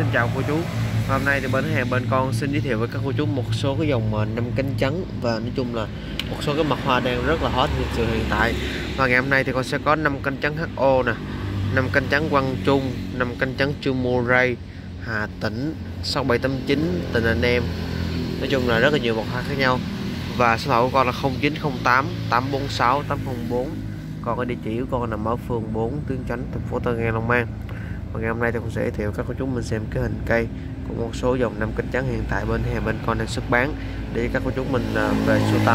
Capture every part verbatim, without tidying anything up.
xin chào cô chú. Hôm nay thì bên hàng bên con xin giới thiệu với các cô chú một số cái dòng năm cánh trắng và nói chung là một số cái mặt hoa đang rất là hot hiện sự hiện tại. Và ngày hôm nay thì con sẽ có năm cánh trắng hát o nè, năm cánh trắng Quang Trung, năm cánh trắng Chumoray, Hà Tĩnh, sáu bảy tám chín, Tình Anh Em. Nói chung là rất là nhiều mặt hoa khác nhau. Và số điện thoại của con là không chín không tám tám bốn sáu tám không bốn. Còn cái địa chỉ của con nằm ở phường bốn Tuyến Chánh, thành phố Tân An, Long An. Và ngày hôm nay thì con sẽ giới thiệu các cô chú mình xem cái hình cây của một số dòng năm cánh trắng hiện tại bên hàng bên con đang xuất bán để các cô chú mình về sưu tầm.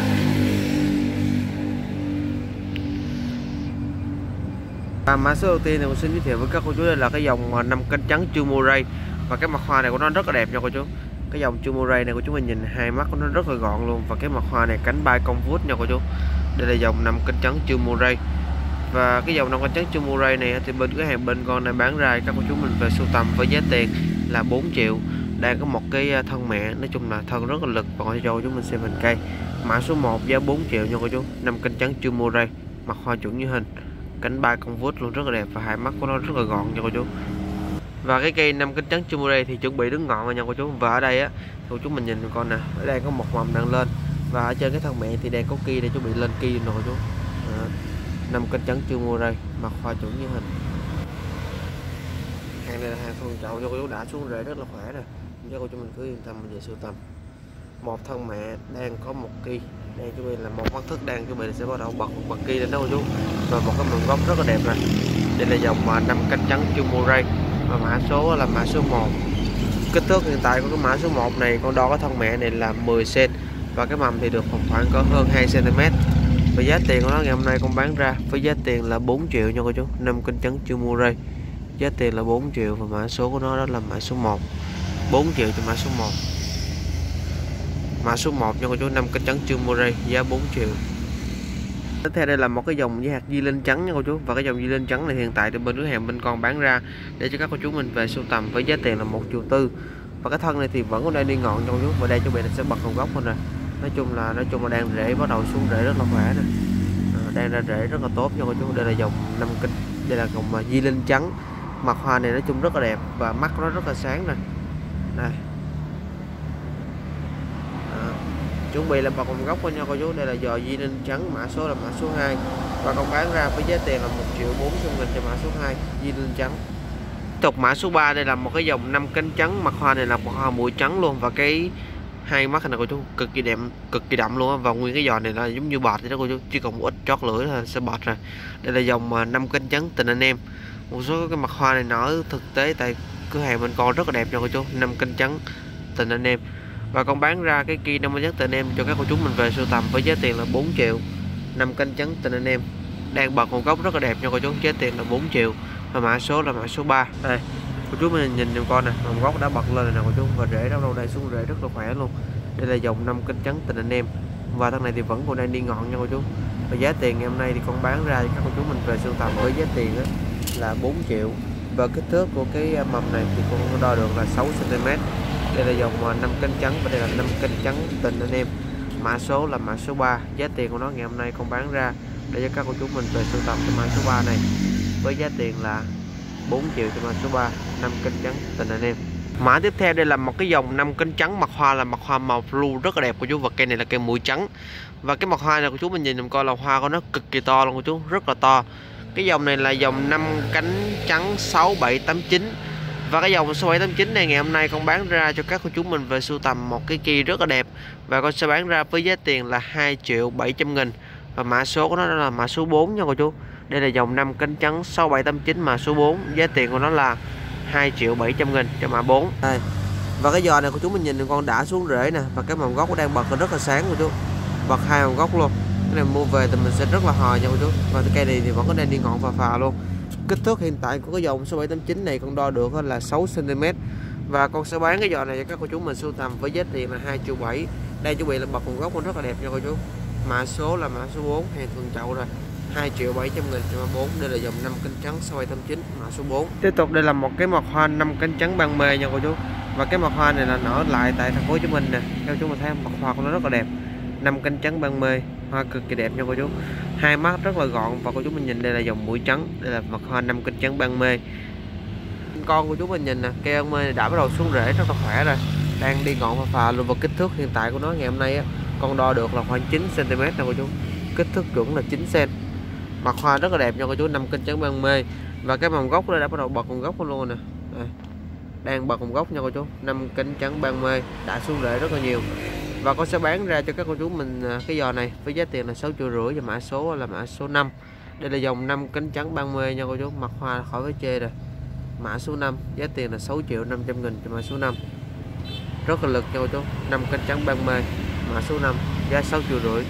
Và mã số đầu tiên thì con xin giới thiệu với các cô chú đây là cái dòng năm cánh trắng Chumoray. Và cái mặt hoa này của nó rất là đẹp nha cô chú. Cái dòng Chumoray này của chúng mình nhìn hai mắt của nó rất là gọn luôn, và cái mặt hoa này cánh bay cong vuốt nha cô chú. Đây là dòng năm cánh trắng Chumoray. Và cái dòng năm cánh trắng Chumoray này thì bên cửa hàng bên con này bán ra các cô chú mình về sưu tầm với giá tiền là bốn triệu. Đang có một cái thân mẹ, nói chung là thân rất là lực, và con cho chúng mình xem hình cây. Mã số một giá bốn triệu nha cô chú. Năm cánh trắng Chumoray, mặt hoa chuẩn như hình, cánh bay cong vuốt luôn, rất là đẹp, và hai mắt của nó rất là gọn nha cô chú. Và cái cây năm cánh trắng Chumoray thì chuẩn bị đứng ngọn rồi nha cô chú. Và ở đây á cô chú mình nhìn con nè, ở đây có một mầm đang lên, và ở trên cái thân mẹ thì đang có kia để chuẩn bị lên kia rồi cô chú. Đó. Năm cánh trắng Chumoray, mặt hoa chuẩn như hình. Hàng này là hàng thuần chậu cho cô chú, đã xuống rễ rất là khỏe rồi, cho cô chú mình cứ yên tâm mình về sưu tầm. Một thân mẹ đang có một kỳ, đang chuẩn bị là một mắt thức đang chuẩn bị sẽ bắt đầu bật bật kỳ lên đó cô chú. Và một cái mầm gốc rất là đẹp này. Đây là dòng năm cánh trắng Chumoray, và mã số là mã số một. Kích thước hiện tại của cái mã số một này, con đo cái thân mẹ này là mười xăng-ti-mét, và cái mầm thì được khoảng khoảng có hơn hai xăng-ti-mét. Và giá tiền của nó ngày hôm nay con bán ra với giá tiền là bốn triệu nha cô chú. Năm cánh trắng Chumoray, giá tiền là bốn triệu, và mã số của nó đó là mã số một. bốn triệu cho mã số một. Mã số một nha cô chú, năm cánh trắng Chumoray, giá bốn triệu. Tiếp theo đây là một cái dòng với hạt di linh trắng nha cô chú. Và cái dòng di linh trắng này hiện tại thì bên cửa hàng bên con bán ra để cho các cô chú mình về sưu tầm với giá tiền là một triệu tư. Và cái thân này thì vẫn còn đang đi ngọn nha cô chú, và đây chuẩn bị là sẽ bật con gốc lên rồi. Nói chung là nói chung là đang rễ bắt đầu xuống rễ rất là khỏe nè, à, đang ra rễ rất là tốt nha cô chú. Đây là dòng năm cánh, đây là dòng di linh trắng, mặt hoa này nói chung rất là đẹp, và mắt nó rất là sáng nè. Đây, à, chuẩn bị là bật con gốc lên nha cô chú. Đây là giò di linh trắng, mã số là mã số hai, và con bán ra với giá tiền là một triệu bốn trăm nghìn cho mã số hai di linh trắng. Tiếp tục mã số ba, đây là một cái dòng năm cánh trắng, mặt hoa này là mặt hoa mũi trắng luôn, và cái hai mắt này cô chú cực kỳ đẹp, cực kỳ đậm luôn. Và nguyên cái giò này là giống như bọt vậy đó cô chú, chỉ còn một ít chót lưỡi là sẽ bọt rồi. Đây là dòng năm cánh trắng Tình Anh Em. Một số cái mặt hoa này nở thực tế tại cửa hàng bên con rất là đẹp nha cô chú. Năm cánh trắng Tình Anh Em, và con bán ra cái kia năm cánh trắng Tình Anh Em cho các cô chú mình về sưu tầm với giá tiền là bốn triệu. Năm cánh trắng Tình Anh Em đang bật một gốc rất là đẹp nha cô chú, giá tiền là bốn triệu, và mã số là mã số ba. Đây cô chú mình nhìn giùm con nè, mầm gốc đã bật lên rồi nè cô chú, và rễ đâu đâu đây xuống rễ rất là khỏe luôn. Đây là dòng năm cánh trắng Tình Anh Em, và thân này thì vẫn còn đang đi ngọn nha cô chú. Và giá tiền ngày hôm nay thì con bán ra các cô chú mình về sưu tầm với giá tiền đó là bốn triệu. Và kích thước của cái mầm này thì con đo được là sáu xăng-ti-mét. Đây là dòng năm cánh trắng, và đây là năm cánh trắng Tình Anh Em, mã số là mã số ba. Giá tiền của nó ngày hôm nay con bán ra để cho các cô chú mình về sưu tầm cái mã số ba này với giá tiền là bốn triệu cho mã số ba, năm cánh trắng Tình Anh Em. Mã tiếp theo đây là một cái dòng năm cánh trắng, mặt hoa là mặt hoa màu blue rất là đẹp của chú. Và cây này là cây mũi trắng, và cái mặt hoa này của chú mình nhìn dùm coi là hoa của nó cực kỳ to luôn của chú, rất là to. Cái dòng này là dòng năm cánh trắng sáu bảy tám chín, và cái dòng sáu bảy tám chín này ngày hôm nay con bán ra cho các cô chú mình về sưu tầm một cái kia rất là đẹp, và con sẽ bán ra với giá tiền là hai triệu bảy trăm nghìn, và mã số của nó là mã số bốn nha cô chú. Đây là dòng năm cánh trắng sáu bảy tám chín, mã số bốn, giá tiền của nó là hai triệu bảy trăm nghìn cho mã bốn. Đây. Và cái giò này của chú mình nhìn con đã xuống rễ nè, và cái mầm gốc đang bật rất là sáng của chú, bật hai mầm gốc luôn. Cái này mua về thì mình sẽ rất là hò nha cô chú. Và cây này thì vẫn có đang đi ngọn phà phà luôn. Kích thước hiện tại của cái dòng sáu bảy tám chín này con đo được là sáu xăng-ti-mét, và con sẽ bán cái giò này cho các cô chú mình sưu tầm với giá tiền là hai triệu bảy. Đây chuẩn bị là bật mầm gốc con rất là đẹp nha cô chú. Mã số là mã số bốn, hàng thuần chậu rồi, hai triệu bảy trăm nghìn cho mã bốn. Đây là dòng năm cánh trắng sáu bảy tám chín, mã số bốn. Tiếp tục đây là một cái mặt hoa năm cánh trắng ban mê nha cô chú. Và cái mặt hoa này là nở lại tại thành phố Hồ Chí Minh nè. Theo chúng mình thấy mặt hoa của nó rất là đẹp. Năm cánh trắng ban mê, hoa cực kỳ đẹp nha cô chú. Hai mắt rất là gọn, và cô chú mình nhìn đây là dòng mũi trắng. Đây là mặt hoa năm cánh trắng ban mê. bên con của chú mình nhìn nè, cây ong mê này đã bắt đầu xuống rễ rất là khỏe rồi, đang đi ngọn phà phà luôn. Và kích thước hiện tại của nó ngày hôm nay á, con đo được là khoảng chín xăng ti mét nè cô chú, kích thước chuẩn là chín xăng ti mét. Mặt hoa rất là đẹp nha cô chú, năm kênh trắng ban mê. Và cái mầm gốc đây đã bắt đầu bật mầm gốc luôn nè, đây, đang bật mầm gốc nha cô chú, năm kênh trắng ban mê đã xuống rễ rất là nhiều. Và con sẽ bán ra cho các cô chú mình cái giò này với giá tiền là sáu triệu rưỡi và mã số là mã số năm. Đây là dòng năm cánh trắng ban mê nha cô chú, mặt hoa khỏi phải chê rồi. Mã số năm, giá tiền là sáu triệu năm trăm nghìn cho mã số năm. Rất là lực nha cô chú, năm cánh trắng ban mê, mã số năm, giá sáu triệu rưỡi.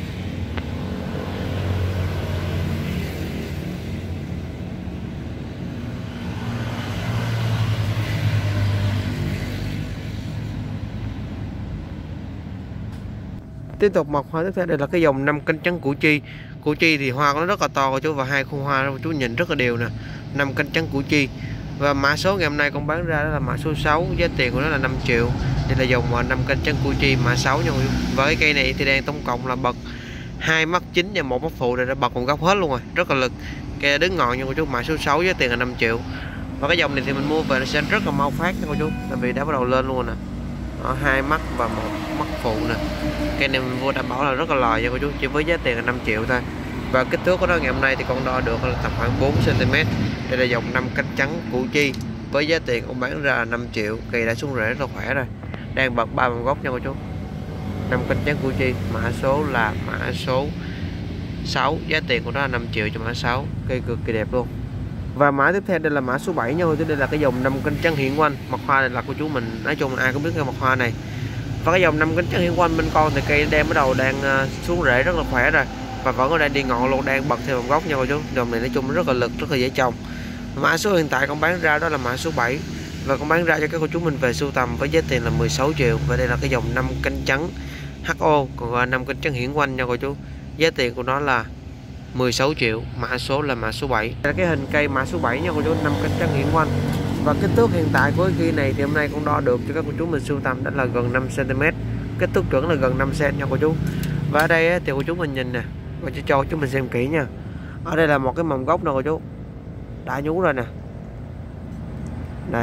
Tiếp tục mọc hoa tiếp theo đây là cái dòng năm cánh trắng củ chi. Củ chi thì hoa của nó rất là to cô chú, và hai khuôn hoa chú nhìn rất là đều nè, năm cánh trắng củ chi. Và mã số ngày hôm nay con bán ra đó là mã số sáu, giá tiền của nó là năm triệu. Đây là dòng năm cánh trắng củ chi mã sáu nha cô chú. Và cái cây này thì đang tổng cộng là bật hai mắt chính và một mắt phụ, này đã bật một gốc hết luôn rồi, rất là lực. Cây đứng ngọn nha cô chú, mã số sáu, giá tiền là năm triệu. Và cái dòng này thì mình mua về nó sẽ rất là mau phát nha cô chú, tại vì đã bắt đầu lên luôn nè. Đó, hai mắt và một mắt phụ nè. Cây này mình mua đảm bảo là rất là lòi nha cô chú, chỉ với giá tiền là năm triệu thôi. Và kích thước của nó ngày hôm nay thì con đo được là tầm khoảng bốn xăng ti mét. Đây là dòng năm cánh trắng củ chi, với giá tiền con bán ra là năm triệu. Cây đã xuống rễ rất là khỏe rồi, đang bật ba bằng gốc nha cô chú. Năm cánh trắng củ chi, mã số là mã số sáu, giá tiền của nó là năm triệu cho mã sáu. Cây cực kỳ đẹp luôn. Và mã tiếp theo đây là mã số bảy nha cô chú. Đây là cái dòng năm cánh trắng hiển quanh. Mặt hoa này là cô chú mình nói chung là ai cũng biết cái mặt hoa này. Và cái dòng năm cánh trắng hiển quanh bên con thì cây đang bắt đầu đang xuống rễ rất là khỏe rồi, và vẫn còn đang đi ngọn luôn, đang bật theo một gốc nha cô chú. Dòng này nói chung rất là lực, rất là dễ trồng. Mã số hiện tại con bán ra đó là mã số bảy, và con bán ra cho các cô chú mình về sưu tầm với giá tiền là mười sáu triệu. Và đây là cái dòng năm cánh trắng hát o, còn gọi năm cánh trắng hiển quanh nha cô chú, giá tiền của nó là mười sáu triệu, mã số là mã số bảy. Đây là cái hình cây mã số bảy nha cô chú, năm cánh trắng hiển quanh. Và kích thước hiện tại của cái cây này thì hôm nay con đo được cho các cô chú mình sưu tầm đó là gần năm xăng ti mét, kích thước chuẩn là gần năm xăng ti mét nha cô chú. Và ở đây thì cô chú mình nhìn nè, và cho cho chúng mình xem kỹ nha. Ở đây là một cái mầm gốc nè cô chú, đã nhú rồi nè. Đây,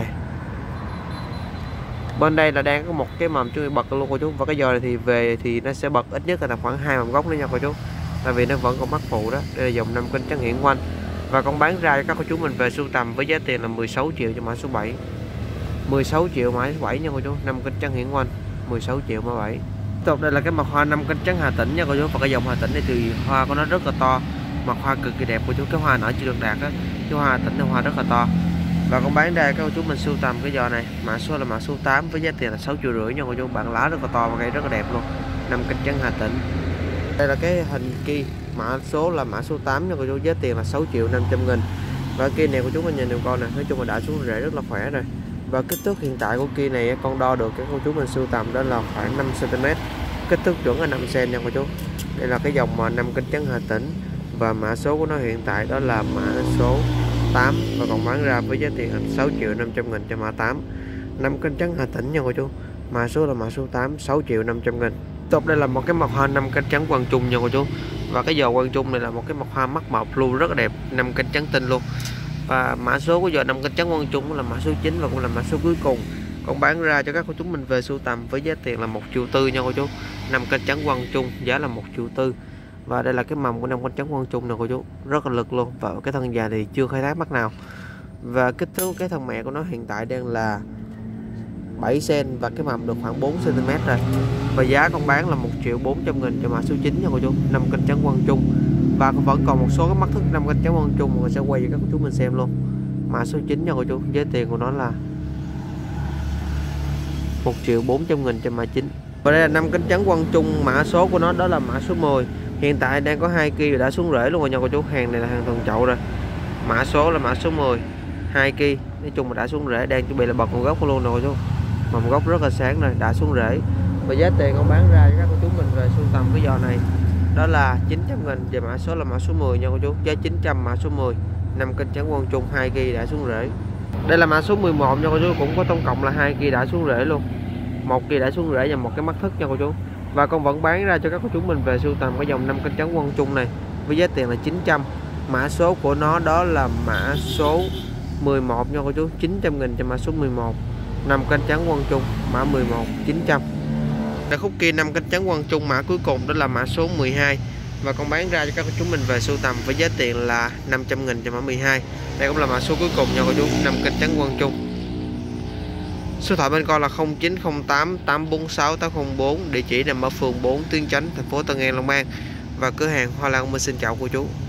bên đây là đang có một cái mầm chúng bật luôn cô chú. Và cái giò này thì về thì nó sẽ bật ít nhất là khoảng hai mầm gốc nữa nha cô chú, tại vì nó vẫn còn mắc phụ đó. Đây là dòng năm cánh trắng hiển quanh, và con bán ra cho các cô chú mình về sưu tầm với giá tiền là mười sáu triệu cho mã số bảy. mười sáu triệu mã số bảy nha cô chú, năm cánh trắng hiển quanh, mười sáu triệu mã bảy. Tiếp tục đây là cái mặt hoa năm cánh trắng Hà Tĩnh nha cô chú. Và cái dòng Hà Tĩnh này thì hoa của nó rất là to, mặt hoa cực kỳ đẹp cô chú. Cái hoa nở chưa được đạt á, cái hoa Hà Tĩnh này hoa rất là to. Và con bán ra các cô chú mình sưu tầm cái giò này, mã số là mã số tám, với giá tiền là sáu triệu rưỡi nha cô chú. Bản lá rất là to và cây rất là đẹp luôn, năm cánh trắng Hà Tĩnh. Đây là cái hình kia, mã số là mã số tám nha cô chú, giá tiền là sáu triệu năm trăm nghìn. Và kia này của chúng mình nhìn được con này, nói chung là đã xuống rễ rất là khỏe rồi. Và kích thước hiện tại của kia này con đo được các cô chú mình sưu tầm đó là khoảng năm xăng ti mét, kích thước chuẩn là năm xăng ti mét nha cô chú. Đây là cái dòng mà năm cánh trắng Hà Tĩnh, và mã số của nó hiện tại đó là mã số tám, và còn bán ra với giá tiền là sáu triệu năm trăm nghìn cho mã tám. Năm cánh trắng Hà Tĩnh nha cô chú, mã số là mã số tám, sáu triệu năm trăm nghìn. Tiếp tục đây là một cái mặt hoa năm cánh trắng Quang Trung nha cô chú. Và cái giò Quang Trung này là một cái mặt hoa mắt mộc luôn, rất là đẹp, năm cánh trắng tinh luôn. Và mã số của giò năm cánh trắng Quang Trung là mã số chín, và cũng là mã số cuối cùng. Còn bán ra cho các cô chú mình về sưu tầm với giá tiền là một triệu tư nha cô chú. Năm cánh trắng Quang Trung giá là một triệu tư. Và đây là cái mầm của năm cánh trắng Quang Trung nè cô chú, rất là lực luôn. Và cái thân già thì chưa khai thác mắt nào. Và kích thước cái thân mẹ của nó hiện tại đang là bảy xăng ti mét, và cái mầm được khoảng bốn xăng ti mét rồi. Và giá con bán là một triệu bốn trăm nghìn cho mã số chín nha cô chú, năm cánh trắng Quang Trung. Và vẫn còn một số cái mắt thức năm cánh trắng Quang Trung mình sẽ quay cho các cô chú mình xem luôn. Mã số chín nha cô chú, giá tiền của nó là một triệu bốn trăm nghìn cho mã chín. Và đây là năm cánh trắng Quang Trung, mã số của nó đó là mã số mười. Hiện tại đang có hai ki đã xuống rễ luôn rồi nha cô chú. Hàng này là hàng thuần chậu rồi. Mã số là mã số mười, hai ki, nói chung là đã xuống rễ, đang chuẩn bị là bật một gốc luôn rồi cô chú. Mầm gốc rất là sáng rồi, đã xuống rễ. Và giá tiền con bán ra cho các cô chú mình về sưu tầm cái giò này đó là chín trăm nghìn, và mã số là mã số mười nha cô chú, giá chín trăm, mã số mười, năm cánh trắng Quang Trung, hai ki đã xuống rễ. Đây là mã số mười một nha cô chú, cũng có tổng cộng là hai ki đã xuống rễ luôn, một ki đã xuống rễ và một cái mắt thức nha cô chú. Và con vẫn bán ra cho các cô chú mình về sưu tầm cái dòng năm cánh trắng Quang Trung này với giá tiền là chín trăm. Mã số của nó đó là mã số mười một nha cô chú, chín trăm nghìn cho mã số mười một. Năm cánh trắng Quang Trung mã mười một chín trăm. Ở khúc kia năm cánh trắng Quang Trung mã cuối cùng đó là mã số mười hai, và con bán ra cho các chú mình về sưu tầm với giá tiền là năm trăm nghìn cho mã mười hai. Đây cũng là mã số cuối cùng nha cô chú, năm cánh trắng Quang Trung. Số thoại bên con là không chín không tám tám bốn sáu tám không bốn, địa chỉ nằm ở phường bốn Tuyến Chánh, thành phố Tân An, Long An, và cửa hàng Hoa Lan Minh xin chào cô chú.